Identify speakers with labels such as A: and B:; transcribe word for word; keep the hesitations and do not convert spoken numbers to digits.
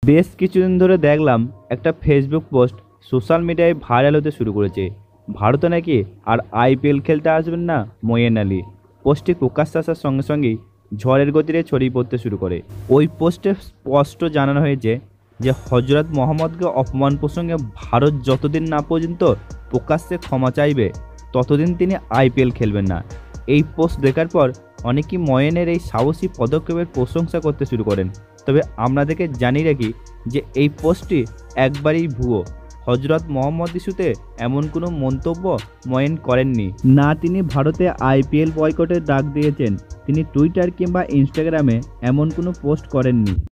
A: বেশ কিছুদিন ধরে দেখলাম একটা ফেসবুক পোস্ট সোশ্যাল মিডিয়ায় ভাইরাল হতে শুরু করেছে। ভারতে নাকি আর আইপিএল খেলতে আসবেন না মঈন আলী। পোস্টটি প্রকাশ্যে আসার সঙ্গে সঙ্গেই ঝড়ের গতিতে ছড়িয়ে পড়তে শুরু করে। ওই পোস্টে স্পষ্ট জানানো হয়েছে যে হজরত মোহাম্মদকে অপমান প্রসঙ্গে ভারত যতদিন না পর্যন্ত প্রকাশ্যে ক্ষমা চাইবে ততদিন তিনি আইপিএল খেলবেন না। এই পোস্ট দেখার পর অনেকেই মঈনের এই সাহসী পদক্ষেপের প্রশংসা করতে শুরু করেন। তবে আপনাদেরকে জানিয়ে রাখি যে এই পোস্টটি একবারেই ভুয়ো। হজরত মোহাম্মদ ইস্যুতে এমন কোনো মন্তব্য মঈন করেননি। না তিনি ভারতে আইপিএল বয়কটের ডাক দিয়েছেন, তিনি টুইটার কিংবা ইনস্টাগ্রামে এমন কোনো পোস্ট করেননি।